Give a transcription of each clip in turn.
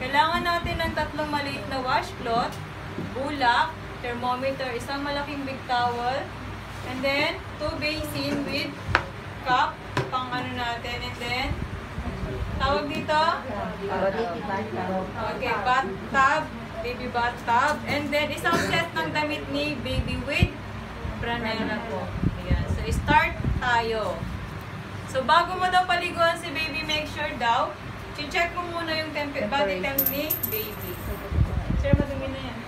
Kailangan natin ng 3 maliit na washcloth, bulak, thermometer, isang malaking big towel, and then 2 basin with cup, pang ano natin, and then tawag dito? Okay, bathtub, baby bathtub, and then isang set ng damit ni baby with franela po. Ayan. So, start tayo. So, bago mo daw paliguan si baby, make sure daw, check mo muna yung body temp ni baby. Sir, madumi na yan.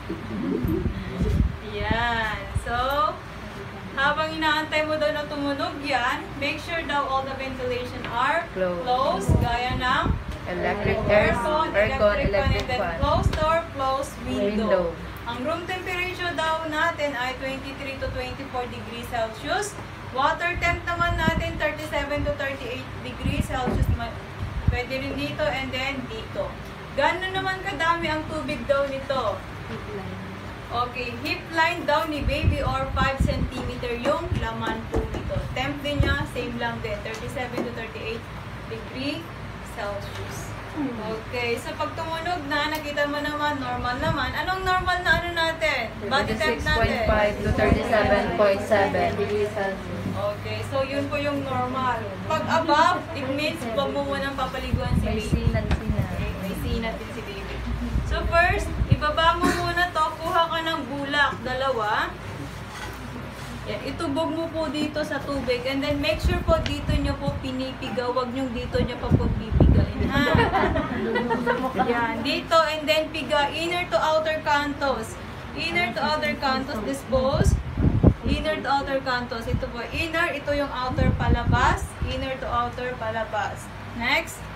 Ayan. So, habang inaantay mo daw na tumunog yan, make sure daw all the ventilation are closed, gaya ng Electric aircon, electric and then fan. close door, close window. Ang room temperature daw natin ay 23 to 24 degrees Celsius. Water temp naman natin 37 to 38 degrees Celsius. Pwede rin dito and then dito. Gano'n naman kadami ang tubig daw nito? Okay, hip line daw ni baby or 5 cm yung laman po nito. Temp din niya, same lang din, 37 to 38 degree Celsius. Okay, so pag tumunog na, nakita mo naman, normal naman. Anong normal na ano natin? Body temp natin? 36.5 to 37.7 degrees Celsius. Okay, so yun po yung normal. Pag above, it means huwag mo munang papaliguan si May baby. sinat. Okay, may sinat din si baby. So first, ibaba mo muna to, kuha ka ng bulak, 2. Yan, itubog mo po dito sa tubig and then make sure po dito nyo po pinipigaw, wag nyo dito nyo pa po pipigain, ha? Yan, dito and then piga, inner to outer cantos. Inner to outer cantos, dispose. Inner to outer cantos, ito po, inner, ito yung outer palabas. Inner to outer palabas. Next.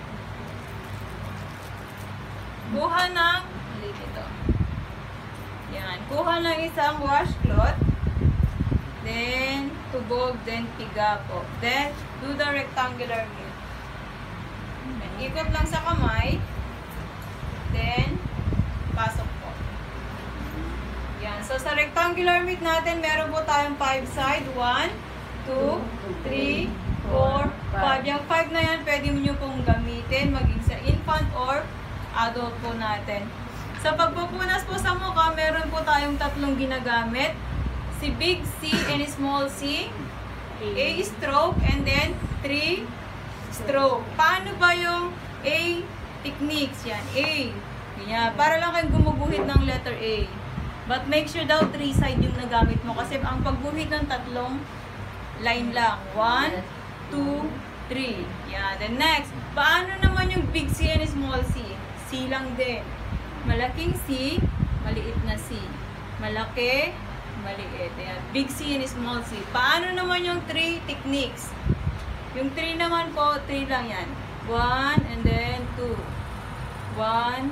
Kuha ng, dito. Yan, kuha ng isang washcloth. Then, tubog, then piga po. Then, do the rectangular knit. Ikot lang sa kamay. Then, pasok po. Yan. So, sa rectangular knit natin, meron po tayong 5 side. 1, 2, 3, 4, 5. Yung 5 na yan, pwede nyo pong gamitin, maging sa infant or adult po natin. Sa pagpupunas po sa mukha, meron po tayong 3 ginagamit. Si big C and small C, A stroke, and then 3 stroke. Paano ba yung A techniques? Yan, A. Yan, para lang kayong gumuguhit ng letter A. But make sure daw 3 side yung nagamit mo kasi ang pagguhit ng 3 line lang. 1, 2, 3. Yan, then next. Paano naman yung big C and small C? C lang din. Malaking C, maliit na C. Malaki, maliit. Ayan. Big C and small C. Paano naman yung 3 techniques? Yung 3 naman po, 3 lang yan. 1 and then 2. 1,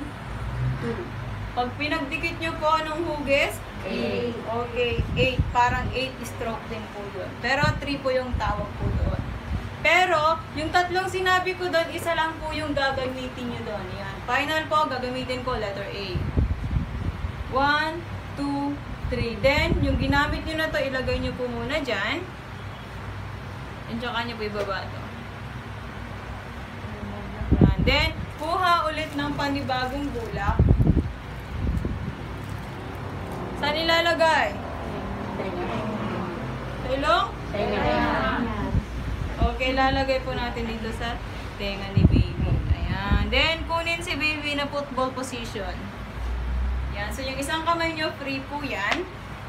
2. Pag pinagdikit nyo po, anong hugis? 8. Okay, 8. Parang 8 stroke din po yun. Pero 3 po yung tawag po doon. Pero, yung 3 sinabi ko doon, isa lang po yung gagamitin nyo doon. Yan. Final po, gagamitin ko letter A. 1, 2, 3. Then, yung ginamit nyo na to, ilagay nyo po muna dyan. And tsaka nyo po ibaba to. Yan. Then, kuha ulit ng panibagong bulak. Saan ilalagay? Sa ilong? Okay, lalagay po natin dito sa tenga ni baby. Ayan. Then, kunin si baby na football position. Yan. So, yung isang kamay nyo, free po yan.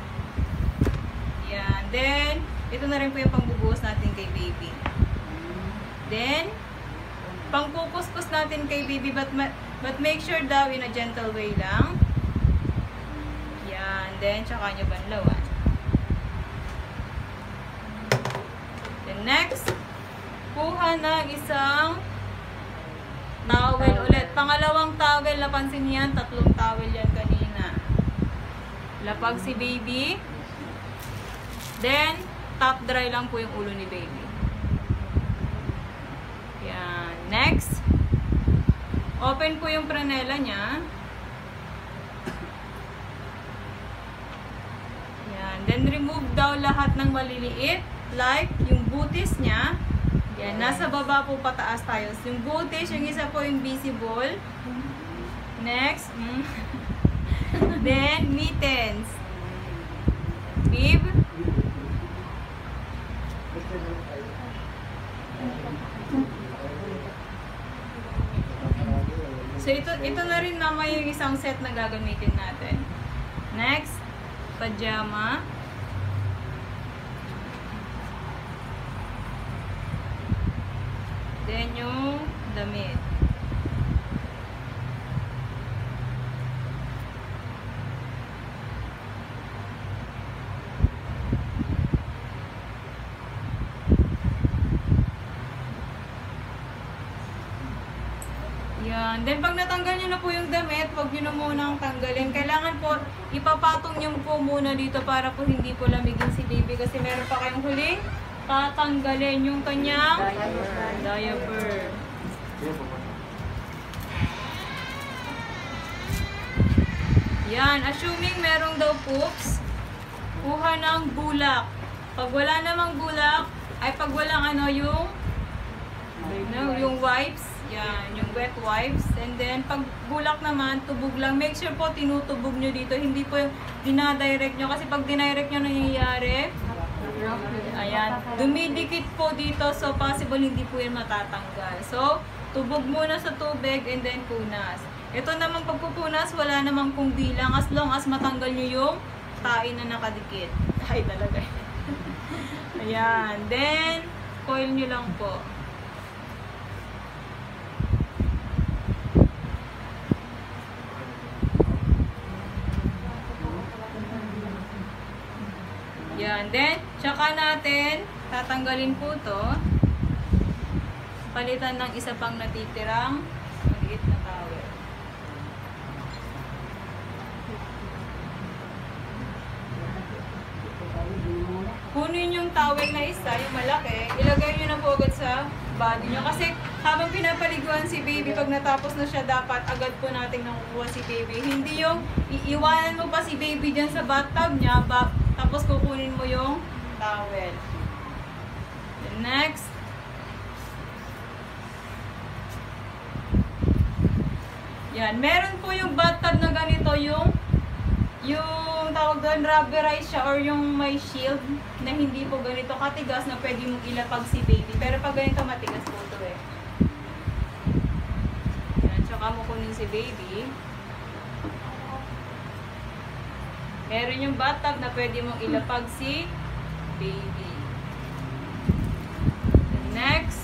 Yan. Then, ito na rin po yung pangbubuhos natin kay baby. Then, pangkukuskus natin kay baby, but make sure daw in a gentle way lang. Yan. Then, tsaka nyo banlawan. Then, next, kuha na isang towel ulit. Pangalawang towel, napansin niyan, 3 towel yan kanina. Lapag si baby. Then, top dry lang po yung ulo ni baby. Yan. Next, open po yung franela niya. Yan. Then, remove daw lahat ng maliliit. Like, yung butis niya. Yan. Nasa baba po pataas tayo. Yung butis, yung isa po yung visible. Next, then mittens. Bib. So, ito na rin naman yung isang set na gagamitin natin. Next, pajama. Then, yung damit. Yan. Then, pag natanggal nyo na po yung damit, huwag nyo na munang tanggalin. Kailangan po, ipapatong nyo po muna dito para po hindi po lamigin si baby. Kasi meron pa kayong huling tatanggalin yung kanyang diaper. Yan. Assuming merong daw poops, kuha ng bulak. Pag wala namang bulak, ay pag walang yung wipes, yan, yung wet wipes. And then, pag bulak naman, tubog lang. Make sure po tinutubog nyo dito. Hindi po yung dinadirect nyo. Kasi pag dinirect nyo nangyayari, ayan, dumidikit po dito. So, possible hindi po yan matatanggal. So, tubog muna sa tubig and then punas. Ito naman pagpupunas, wala namang kung bilang. As long as matanggal nyo yung tain na nakadikit. Ay, talaga. Ayan. Then, coil nyo lang po. Yan. Then, tsaka natin, tatanggalin po to. Palitan ng isa pang natitirang maliit na towel. Kunin yung towel na isa, yung malaki, ilagay nyo na po agad sa body nyo. Kasi habang pinapaliguan si baby, pag natapos na siya, dapat agad po natin nakukuha si baby. Hindi yung iiwanan mo pa si baby dyan sa bathtub niya, tapos kukunin mo yung towel. The next. Yan. Meron po yung bathtub na ganito, yung tawag doon, rubberized siya or yung may shield na hindi po ganito katigas na pwede mong ilapag si baby. Pero pag ganito matigas po ito eh. Yan. Tsaka mo kunin si baby. Meron yung bathtub na pwede mong ilapag si baby. The next.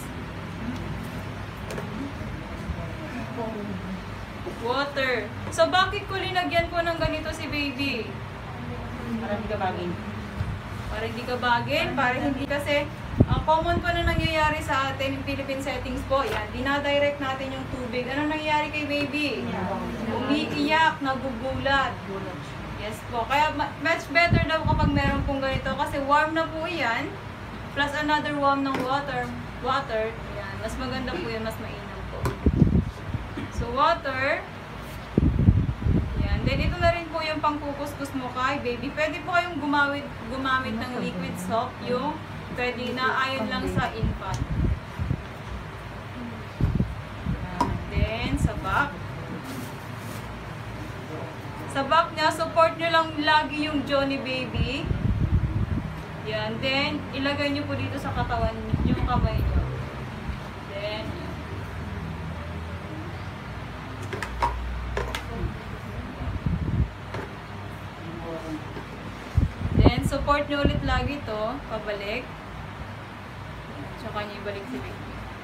Water. So, bakit ko linagyan po ng ganito si baby? Para hindi ka bagin. Para hindi ka bagin? Para hindi kasi, common po na nangyayari sa atin yung Philippine settings po. Yan, dinadirect natin yung tubig. Ano nangyayari kay baby? Umiiyak, nagugulat. Yes po. Kaya much better daw kapag meron pong ganito kasi warm na po yan. Plus another warm ng water. Yan. Mas maganda po yan. Mas mainam po. So water. Yan. Then ito na rin po yung pangkukuskus mo kay baby. Pwede po kayong gumamit ng liquid soap. Yung pwede na ayon lang sa infant. Yan. Then sa back. Sa back niya, support nyo lang lagi yung Johnny baby. Yan. Then, ilagay nyo po dito sa katawan yung kamay nyo. Then, support nyo ulit lagi to, pabalik. Tsaka nyo ibalik si baby.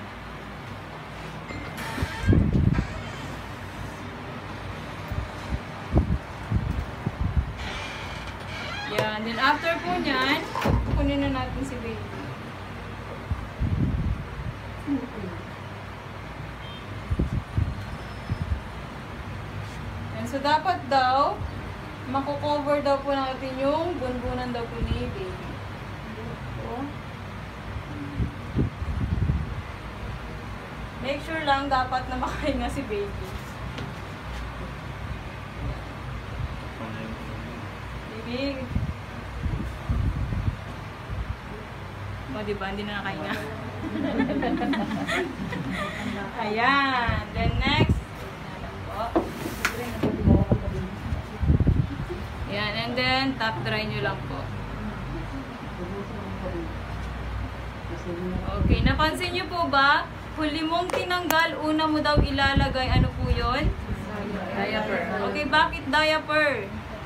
Yan. Then after po nyan, kunin na natin si baby. Yan. So dapat daw, mako-cover daw po natin yung bunbunan daw po ni baby. So, make sure lang dapat na makahinga si baby. Baby. O, diba? Hindi na nakahinga. Ayan. Then next. Po. Yan, and then top dry nyo lang po. Okay, napansin nyo po ba? Huli mong tinanggal, una mo daw ilalagay, ano po yun? Diaper. Okay, bakit diaper?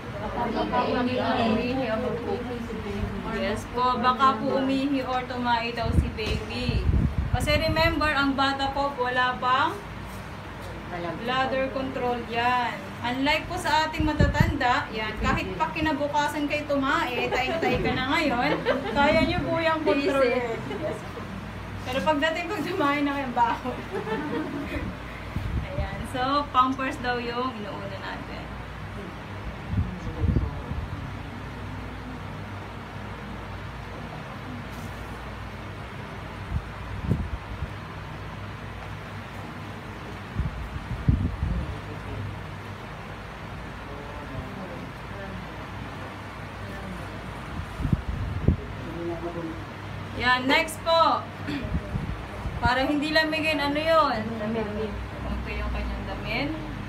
Umihi ang Yes po, baka po umihi or tumai daw si baby. Kasi remember, ang bata po wala pang bladder control yan. Unlike po sa ating matatanda, yan, kahit pa kinabukasan kayo tumae, taing-taing ka na ngayon, kaya nyo po yung control. Pero pagdating pag tumae na kayo, baho. Ayan, so pampers daw yung inuuna natin. Yan, next po. Para hindi lamigin, ano yun? Okay, yung kanyang damit.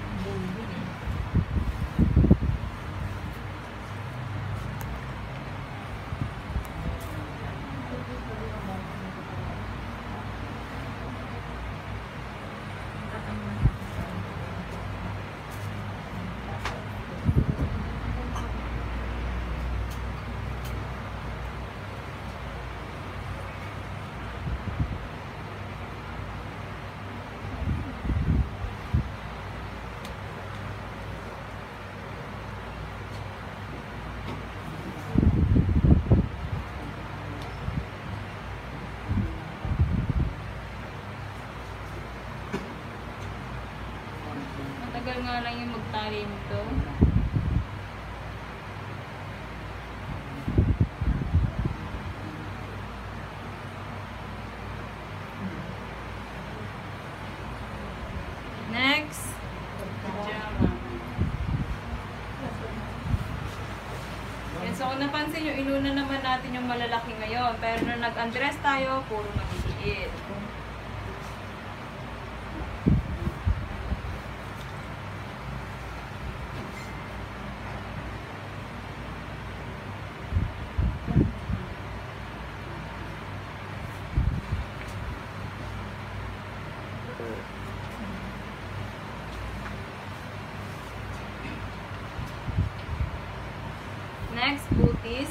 Matagal nga lang yung magtali nito. Next. Pajama. Yan, so kung napansin nyo, inuna naman natin yung malalaki ngayon. Pero nung nag-undress tayo, puro maliliit. Next, booties.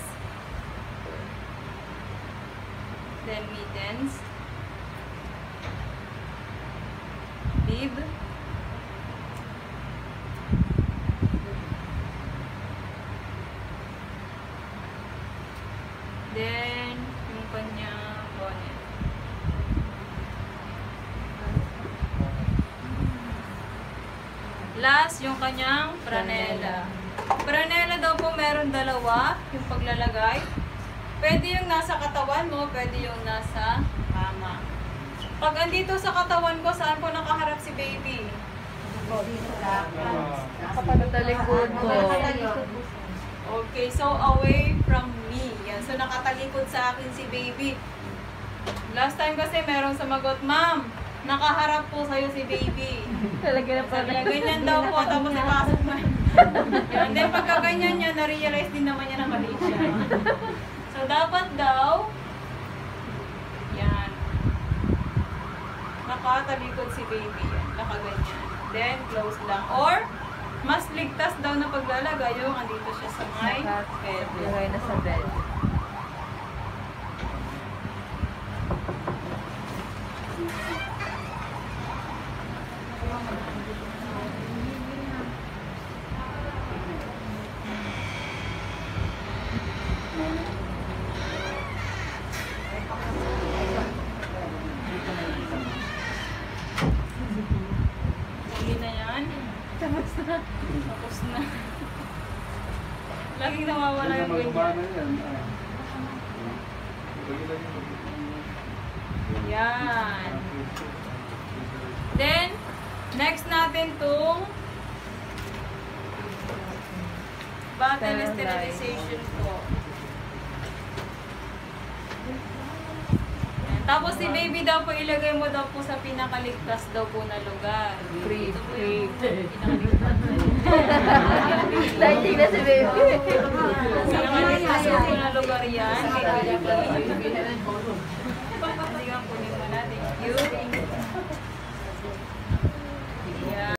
Then mittens. Bib. Then, yung kanya bonnet. Last, yung kanyang franela. Franela daw po meron dalawa, yung paglalagay. Pwede yung nasa katawan mo, pwede yung nasa kama. Pag andito sa katawan ko, saan po nakaharap si baby? Nakatalikod ko. Okay, so away from me. Yan, so nakatalikod sa akin si baby. Last time kasi meron sumagot, ma'am, nakaharap po sa'yo si baby. Talaga na Sabi pala. niya, ganyan daw po, tapos ipasok mo. Yan, then pagka ganyan niya, na-realize din naman niya na mali siya. So, dapat daw, yan, nakatalikod si baby, yan, nakaganyan. Then, close lang. Or, mas ligtas daw na paglalagay yung andito siya sa may bed. Lagay na sa bed. Huli na yan. Tapos na. Tapos na. Laging nawawala yung ganyan. Yan. Then, next natin tong bottle sterilization po. Yan. Tapos si baby daw po, ilagay mo daw po sa pinakaligtas daw po na lugar. Free, Ito po free. yung pinakaligtas. Lighting na si baby. Pinakaligtas po na lugar yan.